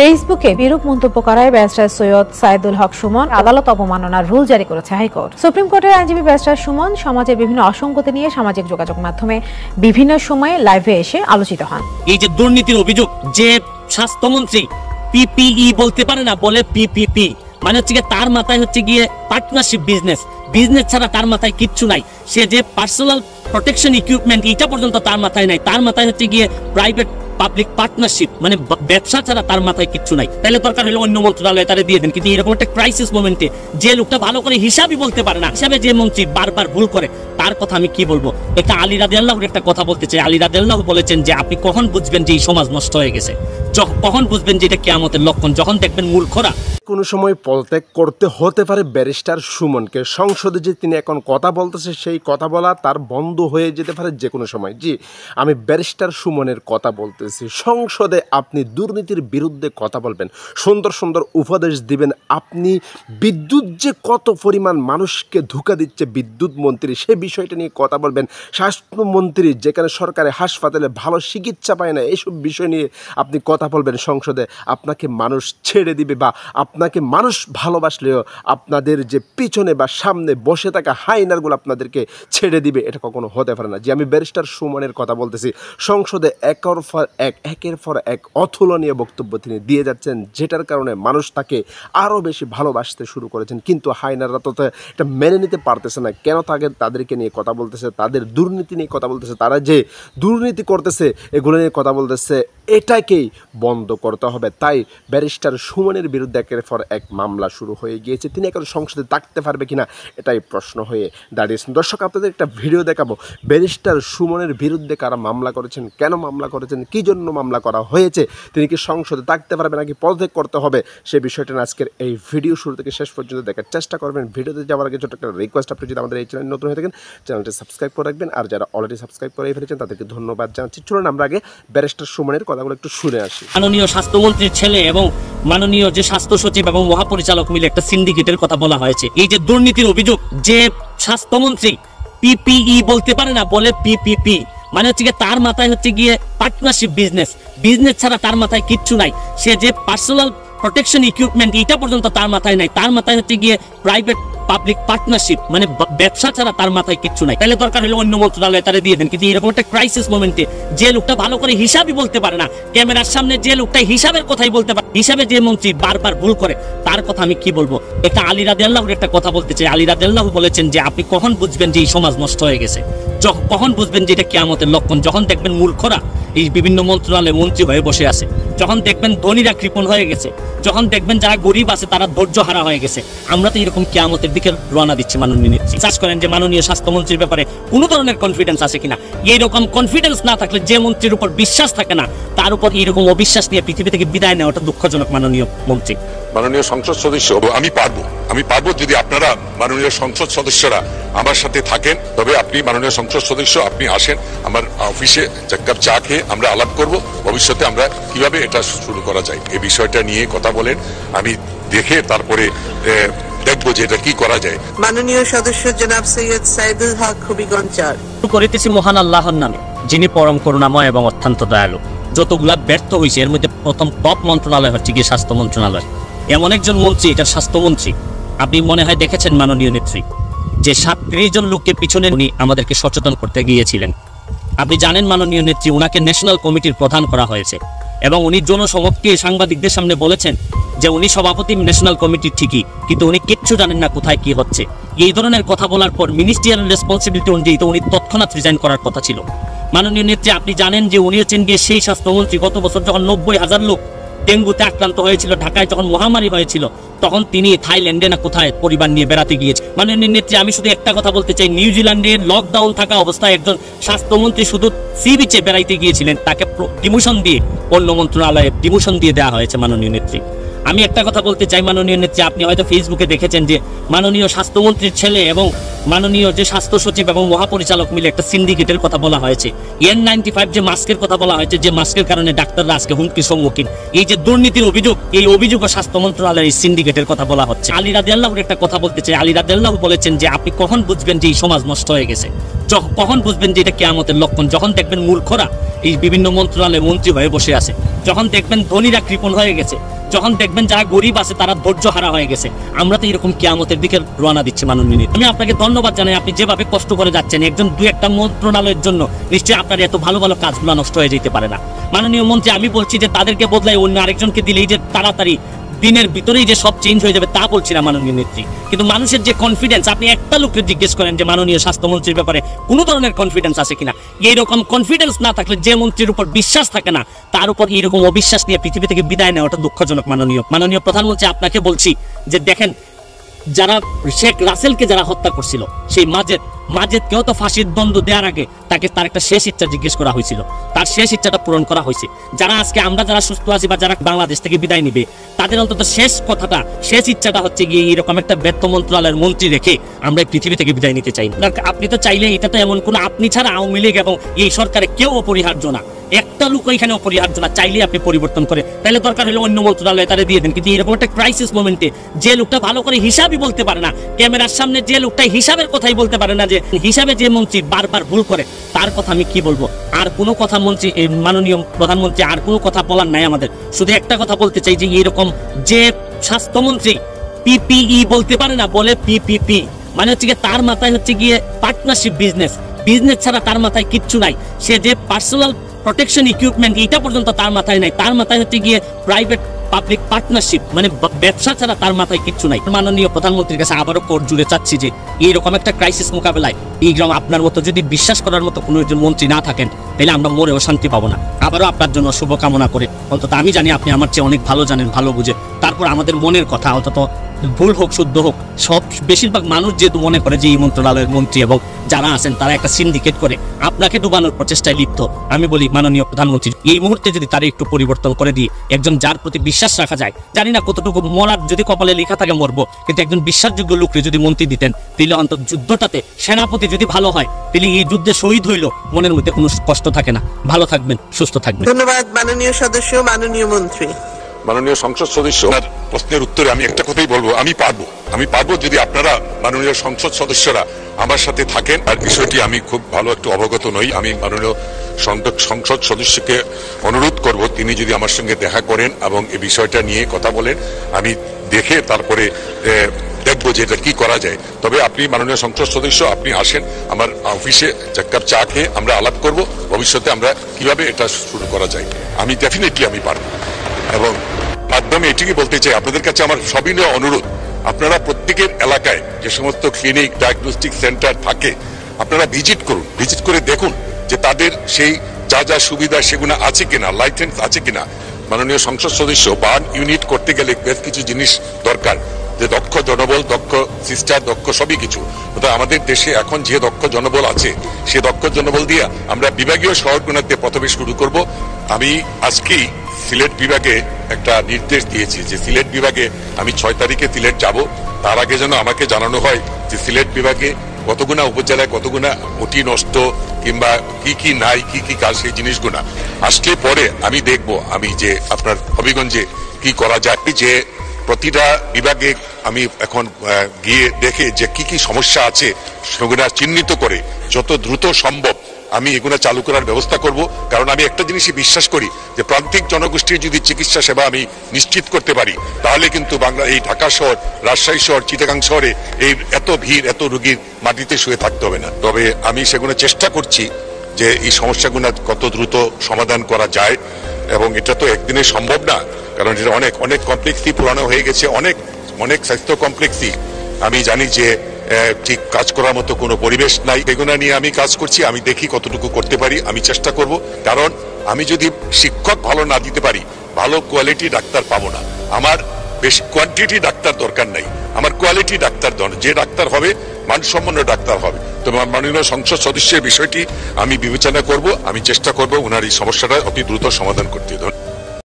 ফেসবুকে বিরূপ মন্তব্য করায় ব্যারিস্টার সৈয়দ সাইদুল হক সুমন আদালত অবমাননার রুল জারি করেছে হাইকোর্ট। সুপ্রিম কোর্টের আইনজীবী ব্যারিস্টার সুমন সমাজের বিভিন্ন অসঙ্গতি নিয়ে সামাজিক যোগাযোগ মাধ্যমে বিভিন্ন সময়ে লাইভে এসে আলোচিত হন। এই যে দুর্নীতির অভিযোগ, যে স্বাস্থ্যমন্ত্রী পিপিই বলতে পারে না, বলে পিপিপি, মানে হচ্ছে গিয়ে তার মাথায় হচ্ছে গিয়ে পার্টনারশিপ বিজনেস ছাড়া তার মাথায় কিচ্ছু নাই। সে যে পার্সোনাল প্রোটেকশন ইকুইপমেন্ট এটা পর্যন্ত তার মাথায় নাই, তার মাথায় হচ্ছে গিয়ে প্রাইভেট পাবলিক পার্টনারশিপ মানে ব্যবসা ছাড়া তার মাথায় কিচ্ছু নাই। তাহলে দরকার হলো অন্য মন্ত্রণালয়ে তারা দিয়ে দেন। কিন্তু এরকম একটা ক্রাইসিস মোমেন্টে যে লোকটা ভালো করে হিসাবই বলতে পারে না, হিসাবে যে মন্ত্রী বারবার ভুল করে, তার কথা আমি কি বলবো। একটা আলী রাদিয়াল্লাহুর একটা কথা বলতে চাই। আলী রাদিয়াল্লাহু বলেছেন যে আপনি কখন বুঝবেন যে এই সমাজ নষ্ট হয়ে গেছে, কখন বুঝবেন যে এটা কিয়ামতের লক্ষণ, যখন দেখবেন মূর্খরা। কোনো সময় পদত্যাগ করতে হতে পারে ব্যারিস্টার সুমনকে। সংসদে যে তিনি এখন কথা বলতেছে, সেই কথা বলা তার বন্ধ হয়ে যেতে পারে যে কোনো সময়। জি, আমি ব্যারিস্টার সুমনের কথা বলতেছি। সংসদে আপনি দুর্নীতির বিরুদ্ধে কথা বলবেন, সুন্দর সুন্দর উপদেশ দিবেন। আপনি বিদ্যুৎ যে কত পরিমাণ মানুষকে ধোঁকা দিচ্ছে বিদ্যুৎ মন্ত্রী, সে বিষয়টা নিয়ে কথা বলবেন। স্বাস্থ্যমন্ত্রী যেখানে সরকারি হাসপাতালে ভালো চিকিৎসা পায় না, এইসব বিষয় নিয়ে আপনি কথা বলবেন সংসদে। আপনাকে মানুষ ছেড়ে দিবে বা আপনাকে মানুষ ভালোবাসলেও আপনাদের যে পিছনে বা সামনে বসে থাকা হাইনারগুলো আপনাদেরকে ছেড়ে দিবে, এটা কখনো হতে পারে না। যে আমি ব্যারিস্টার সুমনের কথা বলতেছি। সংসদে একের পর এক অতুলনীয় বক্তব্য তিনি দিয়ে যাচ্ছেন, যেটার কারণে মানুষ তাকে আরও বেশি ভালোবাসতে শুরু করেছেন। কিন্তু হাইনাররা তো এটা মেনে নিতে পারতেছে না। কেন তাদেরকে নিয়ে কথা বলতেছে, তাদের দুর্নীতি নিয়ে কথা বলতেছে, তারা যে দুর্নীতি করতেছে এগুলো নিয়ে কথা বলতেছে, এটাকেই বন্ধ করতে হবে। তাই ব্যারিস্টার সুমনের বিরুদ্ধে একের পর এক মামলা শুরু হয়ে গিয়েছে। তিনি এখন সংসদে থাকতে পারবে কিনা, এটাই প্রশ্ন হয়ে দাঁড়িয়েছেন। দর্শক, আপনাদের একটা ভিডিও দেখাবো ব্যারিস্টার সুমনের বিরুদ্ধে কারা মামলা করেছেন, কেন মামলা করেছেন, কী জন্য মামলা করা হয়েছে, তিনি কি সংসদে থাকতে পারবে নাকি পদত্যাগ করতে হবে, সেই বিষয়টা আজকের এই ভিডিও শুরু থেকে শেষ পর্যন্ত দেখার চেষ্টা করবেন। ভিডিওতে যাওয়ার আগে ছোট্ট একটা রিকোয়েস্ট, আপনি যদি আমাদের এই চ্যানেল নতুন হয়ে থাকেন চ্যানেলটি সাবস্ক্রাইব করে রাখবেন, আর যারা অলরেডি সাবস্ক্রাইব করে ফেলেছেন তাদেরকে ধন্যবাদ জানাচ্ছি। চলুন আমরা আগে ব্যারিস্টার সুমনের কথাগুলো একটু শুনে আসি। মাননীয় স্বাস্থ্যমন্ত্রীর ছেলে এবং মাননীয় যে স্বাস্থ্য সচিব এবং মহাপরিচালক মিলে একটা সিন্ডিকেটের কথা বলা হয়েছে। এই যে দুর্নীতির অভিযোগ, যে স্বাস্থ্যমন্ত্রী পিপিই বলতে পারে না, বলে পিপিপি, মানে হচ্ছে গিয়ে তার মাথায় হচ্ছে গিয়ে পার্টনারশিপ বিজনেস ছাড়া তার মাথায় কিচ্ছু নাই। সে যে পার্সোনাল প্রোটেকশন ইকুইপমেন্ট এটা পর্যন্ত তার মাথায় নাই, তার মাথায় হচ্ছে গিয়ে প্রাইভেট পাবলিক পার্টনারশিপ মানে ব্যবসা ছাড়া তার মাথায় কিচ্ছু নাই। তাহলে দরকার হলো অন্য মন্ত্রণালয়ে তারা দিয়ে দেন। কিন্তু এরকম একটা ক্রাইসিস মোমেন্টে যে লোকটা ভালো করে হিসাবই বলতে পারে না, ক্যামেরার সামনে যে লোকটা হিসাবের কথাই বলতে পারে, হিসাবে যে মন্ত্রী বারবার ভুল করে, তার কথা আমি কি বলবো। একটা আলী রাদিয়াল্লাহুর একটা কথা বলতে চাই। আলী রাদিয়াল্লাহু বলেছেন যে আপনি কখন বুঝবেন যে এই সমাজ নষ্ট হয়ে গেছে, কখন বুঝবেন যে এটা কিয়ামতের লক্ষণ, যখন দেখবেন মূর্খরা এই বিভিন্ন মন্ত্রণালয়ে মন্ত্রী হয়ে বসে আছে, যখন দেখবেন ধনীরা কৃপণ হয়ে গেছে, যখন দেখবেন যারা গরিব আছে তারা ধৈর্য হারা হয়ে গেছে। আমরা তো এরকম কিয়ামতের দিকে রওনা দিচ্ছি। মাননীয় নেত্রী চাষ করেন যে মাননীয় স্বাস্থ্যমন্ত্রীর ব্যাপারে কোনো ধরনের কনফিডেন্স আছে কিনা। এইরকম কনফিডেন্স না থাকলে, যে মন্ত্রীর উপর বিশ্বাস থাকে না, তার উপর এইরকম অবিশ্বাস নিয়ে পৃথিবী থেকে বিদায় নেওয়াটা দুঃখজনক। মাননীয় মন্ত্রী, মাননীয় সংসদ সদস্য, আমি পারবো যদি আপনারা মাননীয় সংসদ সদস্যরা আমার সাথে থাকেন, তবে আপনি মাননীয় সংসদ সদস্য, আপনি আসেন আমার অফিসে, এক কাপ চা খেয়ে আমরা আলাপ করব ভবিষ্যতে আমরা কিভাবে এটা শুরু করা যায়, এই বিষয়টা নিয়ে কথা বলেন। আমি দেখে তারপরে দেখবো যে এটা কি করা যায়। মাননীয় সদস্য জনাব সৈয়দ সাইদুল হক হবিগঞ্জ করিতেছি মহান আল্লাহর নামে, যিনি পরম করুণাময় এবং অত্যন্ত দয়ালু। যতগুলা ব্যর্থ হয়েছে এর মধ্যে প্রথম টপ মন্ত্রণালয় হচ্ছে গিয়ে স্বাস্থ্য মন্ত্রণালয়। এমন একজন মন্ত্রী, এটা স্বাস্থ্যমন্ত্রী, আপনি মনে হয় দেখেছেন মাননীয় নেত্রী, যে 37 জন লোককে পিছনে উনি আমাদেরকে সচেতন করতে গিয়েছিলেন। আপনি জানেন মাননীয় নেত্রী, উনাকে ন্যাশনাল কমিটির প্রধান করা হয়েছে এবং উনি জনসমক্ষে সাংবাদিকদের সামনে বলেছেন যে উনি সভাপতি ন্যাশনাল কমিটির ঠিকই, কিন্তু উনি কিচ্ছু জানেন না কোথায় কি হচ্ছে। এই ধরনের কথা বলার পর মিনিস্ট্রিয়াল রেসপন্সিবিলিটি অনুযায়ী তো উনি তৎক্ষণাৎ রিজাইন করার কথা ছিল। মাননীয় নেত্রী, আপনি জানেন যে উনি হচ্ছেন গিয়ে সেই স্বাস্থ্যমন্ত্রী, গত বছর যখন 90,000 লোক ডেঙ্গুতে আক্রান্ত হয়েছিল, ঢাকায় যখন মহামারী হয়েছিল, তখন তিনি থাইল্যান্ডে না কোথায় পরিবার নিয়ে বেড়াতে গিয়েছে। মাননীয় নেত্রী, আমি শুধু একটা কথা বলতে চাই, নিউজিল্যান্ডে লকডাউন থাকা অবস্থায় একজন স্বাস্থ্যমন্ত্রী শুধু সি বিচে বেড়াইতে গিয়েছিলেন, তাকে ডিমোশন দিয়ে অন্য মন্ত্রণালয়ে ডিমোশন দিয়ে দেওয়া হয়েছে। মাননীয় নেত্রী, আমি একটা কথা বলতে চাই মাননীয় নেত্রী, আপনি হয়তো ফেসবুকে দেখেছেন যে মাননীয় স্বাস্থ্যমন্ত্রীর ছেলে এবং মাননীয় যে স্বাস্থ্য সচিব এবং মহাপরিচালক মিলে একটা সিন্ডিকেটের কথা বলা হয়েছে। N95 যে মাস্কের কথা বলা হয়েছে, যে মাস্কের কারণে ডাক্তাররা আজকে হুমকির সম্মুখীন। এই যে দুর্নীতির অভিযোগ, এই অভিযোগ স্বাস্থ্য মন্ত্রণালয়ের এই সিন্ডিকেটের কথা বলা হচ্ছে। আলী রাদিয়াল্লাহুর একটা কথা বলতে চাই। আলী রাদিয়াল্লাহু বলেছেন যে আপনি কখন বুঝবেন যে এই সমাজ নষ্ট হয়ে গেছে, কখন বুঝবেন যে এটা কিয়ামতের লক্ষণ, যখন দেখবেন মূর্খরা এই বিভিন্ন মন্ত্রণালয়ে মন্ত্রী হয়ে বসে আছে, যখন দেখবেন ধনীরা কৃপণ হয়ে গেছে, যখন দেখবেন যারা গরিব আছে তারা ধৈর্য হারা হয়ে গেছে, আমরা তো এরকম কিয়ামতের দিকে রওনা দিচ্ছি মাননীয়। আমি আপনাকে ধন্যবাদ জানাই, আপনি যেভাবে কষ্ট করে যাচ্ছেন একজন দুই একটা মন্ত্রণালয়ের জন্য, নিশ্চয়ই আপনার এত ভালো ভালো কাজগুলো নষ্ট হয়ে যেতে পারে না। মাননীয় মন্ত্রী, আমি বলছি যে তাদেরকে বদলাই অন্য আরেকজনকে দিলেই যে তাড়াতাড়ি দিনের ভিতরেই যে সব চেঞ্জ হয়ে যাবে তা বলছি না মাননীয় নেত্রী, কিন্তু মানুষের যে কনফিডেন্স, আপনি একটা লোককে জিজ্ঞেস করেন যে মাননীয় স্বাস্থ্যমন্ত্রীর ব্যাপারে কোনো ধরনের কনফিডেন্স আছে কিনা। এইরকম কনফিডেন্স না থাকলে, যে মন্ত্রীর উপর বিশ্বাস থাকে না তার উপর এইরকম অবিশ্বাস নিয়ে পৃথিবী থেকে বিদায় নেওয়াটা দুঃখজনক। মাননীয় প্রধানমন্ত্রী, আপনাকে বলছি যে দেখেন, যারা শেখ রাসেলকে যারা হত্যা করছিল, সেই মাজেদকেও তো ফাঁসির দণ্ড দেওয়ার আগে তাকে তার একটা শেষ ইচ্ছা জিজ্ঞেস করা হয়েছিল, তার শেষ ইচ্ছাটা পূরণ করা হয়েছে। যারা আজকে আমরা যারা সুস্থ আছি বা যারা বাংলাদেশ থেকে বিদায় নিবে, তাদের অন্তত শেষ কথাটা, শেষ ইচ্ছাটা হচ্ছে গিয়ে এরকম একটা ব্যর্থ মন্ত্রণালয়ের মন্ত্রী রেখে আমরা এই পৃথিবী থেকে বিদায় নিতে চাই। আপনি তো চাইলে, এটা তো এমন কোনো আপনি ছাড়া আওয়ামী লীগ এবং এই সরকারে কেউ অপরিহার্য না, একটা লোক এখানে অপরিহার্য না, চাইলে আপনি পরিবর্তন করে, তাহলে দরকার হলে অন্য মন্ত্রণালয়ে তারা দিয়ে দেন। কিন্তু এরকম একটা ক্রাইসিস মোমেন্টে যে লোকটা ভালো করে হিসাবই বলতে পারে না, ক্যামেরার সামনে যে লোকটা হিসাবের কথাই বলতে পারে না, যে হিসাবে যে মন্ত্রী বারবার ভুল করে, তার কথা আমি কি বলবো? আর কোনো কথা মন্ত্রী, মাননীয় প্রধানমন্ত্রী, আর কোনো কথা বলার নাই আমাদের। শুধু একটা কথা বলতে চাই যে এরকম যে স্বাস্থ্যমন্ত্রী পিপিই বলতে পারে না, বলে পিপিপি, মানে হচ্ছে গিয়ে তার মাথায় হচ্ছে গিয়ে পার্টনারশিপ বিজনেস ছাড়া তার মাথায় কিচ্ছু নাই। সে যে পার্সোনাল প্রোটেকশন ইকুইপমেন্ট, এটা পর্যন্ত তার মাথায় নাই। তার মাথায় হচ্ছে গিয়ে প্রাইভেট পাবলিক পার্টনারশিপ, মানে ব্যবসা ছাড়া তার মাথায় কিচ্ছু নাই। মাননীয় প্রধানমন্ত্রীর কাছে আবারও কোর্ট জুড়ে চাচ্ছি যে এইরকম একটা ক্রাইসিস মোকাবেলায় এইরকম আপনার মতো যদি বিশ্বাস করার মতো কোনো একজন মন্ত্রী না থাকেন, তাহলে আমরা মরেও শান্তি পাবো না। আবারও আপনার জন্য শুভকামনা করে, অন্তত আমি জানি আপনি আমার চেয়ে অনেক ভালো জানেন, ভালো বুঝে, তারপর আমাদের মনের কথা, অন্তত ভুল হোক শুদ্ধ হোক, সব বেশিরভাগ মানুষ যেহেতু মনে করে যে এই মন্ত্রণালয়ের মন্ত্রী এবং যারা আছেন তারা একটা সিন্ডিকেট করে আপনাকে ডুবানোর প্রচেষ্টায় লিপ্ত। আমি বলি মাননীয় প্রধানমন্ত্রী, এই মুহূর্তে যদি তারা একটু পরিবর্তন করে দিয়ে একজন যার প্রতি বিশ্বাস রাখা যায়, জানি না কতটুকু মরার যদি কপালে লেখা থাকে মরবো, কিন্তু একজন বিশ্বাসযোগ্য লোককে যদি মন্ত্রী দিতেন, তাহলে অন্তত যুদ্ধটাতে সেনাপতি যদি ভালো হয়, তাহলে এই যুদ্ধে শহীদ হইল মনের মধ্যে কোনো কষ্ট থাকে না। ভালো থাকবেন, সুস্থ থাকবেন। ধন্যবাদ মাননীয় সদস্য, মাননীয় মন্ত্রী। মাননীয় সংসদ সদস্য, প্রশ্নের উত্তরে আমি একটা কথাই বলবো, আমি পারবো যদি আপনারা মাননীয় সংসদ সদস্যরা আমার সাথে থাকেন। আর বিষয়টি আমি খুব ভালো একটু অবগত নই, আমি মাননীয় সংসদ সদস্যকে অনুরোধ করব তিনি যদি আমার সঙ্গে দেখা করেন এবং এই বিষয়টা নিয়ে কথা বলেন, আমি দেখে তারপরে দেখবো যে এটা কি করা যায়। তবে আপনি মাননীয় সংসদ সদস্য, আপনি আসেন আমার অফিসে, এক কাপ চা খেয়ে আমরা আলাপ করব ভবিষ্যতে আমরা কিভাবে এটা শুরু করা যায়। আমি ডেফিনেটলি আমি পারবো। এবং মাধ্যমে এটিকে বলতে চাই, আপনাদের কাছে আমার সবিনয় অনুরোধ, আপনারা প্রত্যেকের এলাকায় যে সমস্ত ক্লিনিক, ডায়াগনস্টিক সেন্টার থাকে, আপনারা ভিজিট করুন, ভিজিট করে দেখুন যে তাদের সেই যা যা সুবিধা সেগুলো আছে কিনা, লাইসেন্স আছে কিনা। মাননীয় সংসদ সদস্য, বার্ন ইউনিট করতে গেলে বেশ কিছু জিনিস দরকার, যে দক্ষ জনবল, দক্ষ সিস্টার, দক্ষ সবই কিছু। আমাদের দেশে এখন যে দক্ষ জনবল আছে, সে দক্ষ জনবল দিয়ে আমরা বিভাগীয় শহরগুলোতে প্রথমে শুরু করব। আমি আজকেই সিলেট বিভাগে একটা নির্দেশ দিয়েছি যে সিলেট বিভাগে আমি 6 তারিখে সিলেট যাব। তার আগে যেন আমাকে জানানো হয় যে সিলেট বিভাগে কতগুনা উপজেলায় কতগুনা ওটি নষ্ট কিংবা কি কি নাই, কি কি কাজ, সেই জিনিসগুলা আসলে পরে আমি দেখব আমি যে আপনার হবিগঞ্জে কি করা যায়, যে প্রতিটা বিভাগে আমি এখন গিয়ে দেখে যে কি কি সমস্যা আছে সেগুলা চিহ্নিত করে যত দ্রুত সম্ভব আমি এগুলো চালু করার ব্যবস্থা করব। কারণ আমি একটা জিনিসই বিশ্বাস করি যে প্রান্তিক জনগোষ্ঠীর যদি চিকিৎসা সেবা আমি নিশ্চিত করতে পারি, তাহলে কিন্তু বাংলা এই ঢাকা শহর, রাজশাহী শহর, চিটাগাং শহরে এই এত ভিড়, এত রোগীর মাটিতে শুয়ে থাকতে হবে না। তবে আমি সেগুলো চেষ্টা করছি যে এই সমস্যাগুলো কত দ্রুত সমাধান করা যায়, এবং এটা তো একদিনে সম্ভব না, কারণ এটা অনেক অনেক কমপ্লেক্সই পুরানো হয়ে গেছে, অনেক অনেক স্বাস্থ্য কমপ্লেক্সই আমি জানি যে ঠিক কাজ করার মতো কোনো পরিবেশ নাই। এগুলো নিয়ে আমি কাজ করছি, আমি দেখি কতটুকু করতে পারি, আমি চেষ্টা করব। কারণ আমি যদি শিক্ষক ভালো না দিতে পারি, ভালো কোয়ালিটি ডাক্তার পাবো না। আমার বেশি কোয়ান্টিটি ডাক্তার দরকার নাই, আমার কোয়ালিটি ডাক্তার দরকার, যে ডাক্তার হবে মানসম্পন্ন ডাক্তার হবে। তো মাননীয় সংসদ সদস্যের বিষয়টি আমি বিবেচনা করব, আমি চেষ্টা করব ওনার এই সমস্যাটা অতি দ্রুত সমাধান করতে।